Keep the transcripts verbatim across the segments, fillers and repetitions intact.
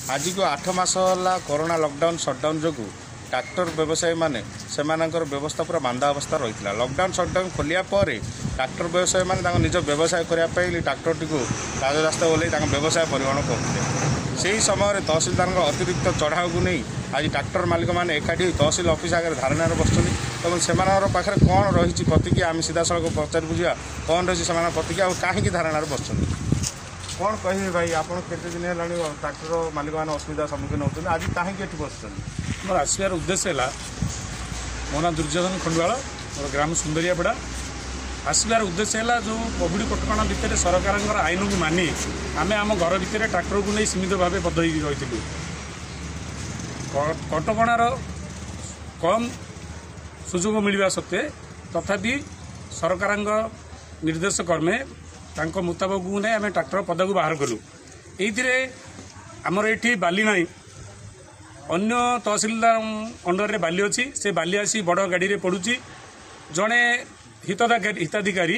आज को आठ मास है कोरोना लॉकडाउन शटडाउन जो ट्रैक्टर व्यवसायी मैंने से व्यवस्था पूरा मांदा अवस्था रही है। लॉकडाउन शटडाउन खोलिया पर ट्रैक्टर व्यवसायी मैंने निज व्यवसाय करने ट्रैक्टर टी राजरास्ता ओल्ल व्यवसाय परिवहन करते से ही समय तहसिलदार अतिरिक्त चढ़ाऊ को नहीं आज ट्रैक्टर मालिक मैंने एकाठी तहसिल ऑफिस आगे धारणा बसुँच से पाखे कौन रही प्रतिक्रिया आम सीधा सड़क पचार बुझा कौन रही से प्रतिक्रिया और कहीं धारणा बस कौन कहे भाई आप केते दिन है ट्रैक्टर मालिक मैंने असुविधा सम्मुखीन होते आज कहीं बस मोर आसबार उद्देश्य है मो ना दुर्योधन खंडवाल मोर ग्राम सुंदरियापड़ा आसबार उद्देश्य है जो कोविड कटका भितर सरकार आईन को मानि आम आम घर भितर ट्रैक्टर को नहीं सीमित भाव बद्ध रही कटकार कम सुजोग मिलवा सत्वे तथापि सरकार निर्देश क्रमे तांको मुताबक नहीं आम ट्रैक्टर पदा को बाहर कलु ये आमर ये बाली ना अन्य तहसिलदार अंडर में बाली अच्छी से बाली आसी बड़ गाड़ी रे पड़ुची जड़े हिताधिकारी हिताधिकारी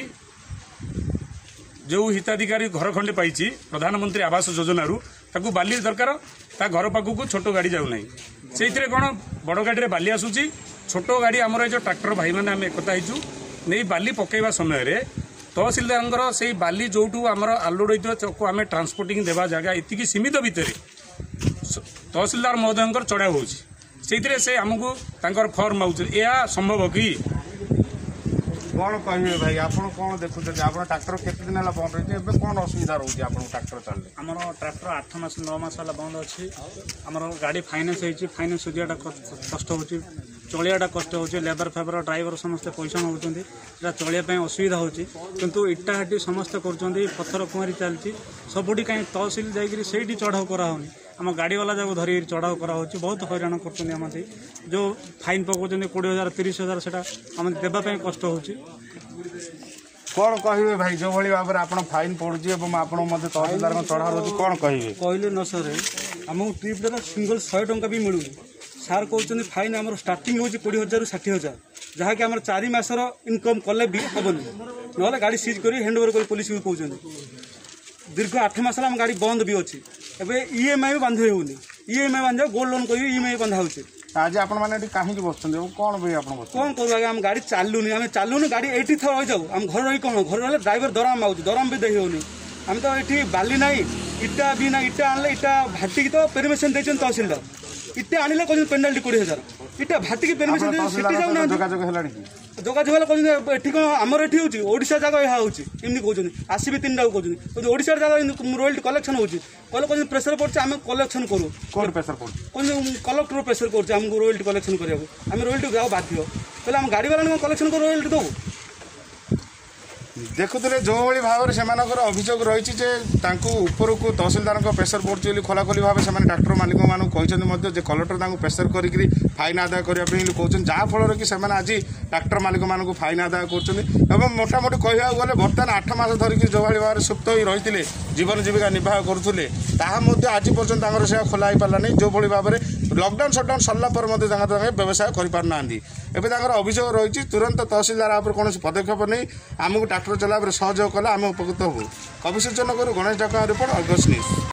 जो हिताधिकारी घर खंडे पाई प्रधानमंत्री आवास योजना ताकू बाली दरकार ता घर पाखक छोट गाड़ी जाऊना से कौन बड़ गाड़ी रे बाली आसूची छोट गाड़ी आमर जो ट्रैक्टर भाई मैंने आम एकता हो नहीं बाली पकईवा समय तहसिलदार से बाली जो आमर आलोड होता आम ट्रांसपोर्टिंग देवा जगह इतनी सीमित भितर तहसिलदार महोदय चढ़ा हो से आमको फर्म आउट यह संभव कि कौन कहे भाई आप कौन देखुं आप ट्रैक्टर केते दिन है बंद रही कौन असुविधा रोचे आप ट्रैक्टर चलने आम ट्रैक्टर आठ मास नौ मास है बंद अच्छी आमर गाड़ी फाइनान्स होती फाइनान्स सुझाटा कष्ट हो चलियाटा कष्ट हो लेबर फेबर ड्राइवर समस्ते पैसा मांगुंट चलिया असुविधा होती किंतु इटा हाटी समस्ते कर पथर कुमारी चलती सबुठी कहीं तहसिल जाकि चढ़ाऊ कराऊनी आम गाड़ी वाला जाक धरी चढ़ाऊ कराऊँ बहुत हईराण कर जो फाइन पकाउं कोड़े हजार तीस हजार से देवाई कष्ट हो कौन कहे भाई जो भाई भाव में आप फाइन पड़ुची तहसिलदार चढ़ा रोचे कौन कहे कहले न सर आमको ट्रिप द्वारा सिंगल शहे टंका भी मिलूनी सार कहते फाइन आम स्टार्टिंग हो कोड़े हजार षाठी हजार जहाँकि आम चार मसर इनकम कले भी हेनी ना गाड़ी सीज कर हैंड ओवर कर पुलिस भी कहते दीर्घ आठ मस आम गाड़ी बंद भी अच्छी एवं ईएमआई भी बांधे होनी ईएमआई बांध गोल्ड लोन कर ईएमआई बांधा हो आज आप कहीं बस कौन भाई आप कौन करूँ आगे आम गाड़ी चलुनी आम चलुनी गाड़ी एटी थर रही जाऊ आम घर रही कौन घर रही ड्राइवर दरम आऊँ दरम भी दे होनी आम तो ये बाली ना इटा भी ना इटा आनले इटा भाटिकी तो परमिशन देते तहसिलदार इटा आनिले कहते पेनाल्टी कोड़े हजार इटा भाटिकी परमिशन जाऊना जोगाजोग कहते कौन आमर ये होशा जगह यह होमती कहते आसबे तीन टाक कहते ओडार जगह रॉयल्टी कलेक्शन होती कहते प्रेसर पड़े आम कलेक्शन करूँ प्रेसर कहते कलेक्टर प्रेसर करमको रॉयल्टी कलेक्शन कराया आम रॉयल्टी जाओ बाध्य कहले आम गाड़ी वाला कलेक्शन कर रॉयल्टी दो देखुले जो भाई भाव में से अभियोग रही ऊपर को तहसिलदार प्रेसर पड़े खोलाखोली भाव से ट्रैक्टर मालिक कहते कलेक्टर प्रेसर कर फाइन आदाय करने कहते जहाँफल कि आज ट्रैक्टर मालिक मानक फाइन आदाय कर मोटामोटी कहवा गले बर्तमान आठ मास धरिकी जो भाई भाव में सुप्त हो रही है जीवन जीविका निर्वाह करुले आज पर्यटन से खोला ही पारा नहीं जो भाई भाव में लॉकडाउन शटडाउन सरला पर व्यवसाय करना एवं अभियोग रही तुरंत तहसिलदार कौन पदक्षेप नहीं आमको ट्रैक्टर चला सहयोग कला आम उपकृत हूँ। कवि सूचन करूँ गणेश डाक रिपोर्ट अर्गस न्यूज।